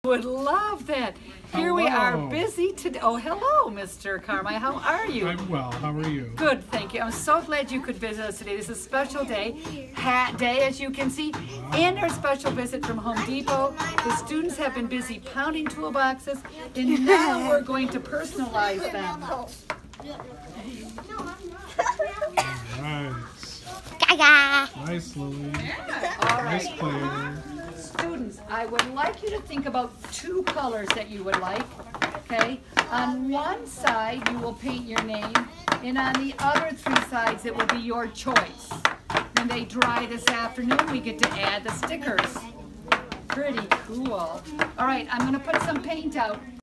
Would love that. Here we are busy today. Oh, hello, Mr. Carmine. How are you? I'm well. How are you? Good, thank you. I'm so glad you could visit us today. This is a special day, Hat Day, as you can see, and our special visit from Home Depot. The students have been busy pounding toolboxes, and now we're going to personalize them. Nice. Nice, Lily. All right. Nice Claire. Students, I would like you to think about two colors that you would like, okay? On one side, you will paint your name, and on the other three sides, it will be your choice. When they dry this afternoon, we get to add the stickers. Pretty cool. All right, I'm gonna put some paint out.